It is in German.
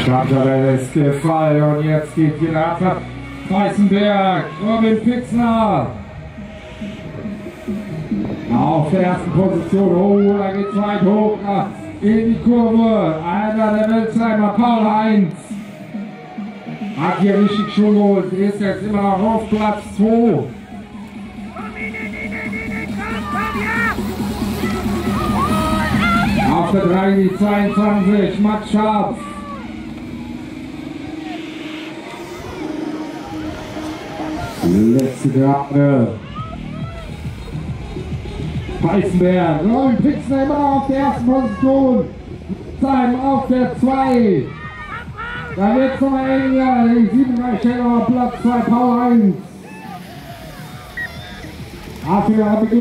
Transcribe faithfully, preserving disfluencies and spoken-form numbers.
Chantal ist gefallen und jetzt geht wieder ab. Weißenberg, Robin Pixner. Auf der ersten Position, oh, da geht's weit hoch in die Kurve. Einer der Weltheimer, Paul Heinz. Hat hier richtig Schwung geholt, ist jetzt immer noch auf Platz zwei. Auf der drei die zweiundzwanzig, Max Scharf. Letzte Gerade. Weißenberg, Robin Pixner immer noch auf der ersten Position. Time auf der zwei. Da wird es nochmal eng, ja, die siebenunddreißig steht noch auf Platz zwei, Paul Heinz. Dafür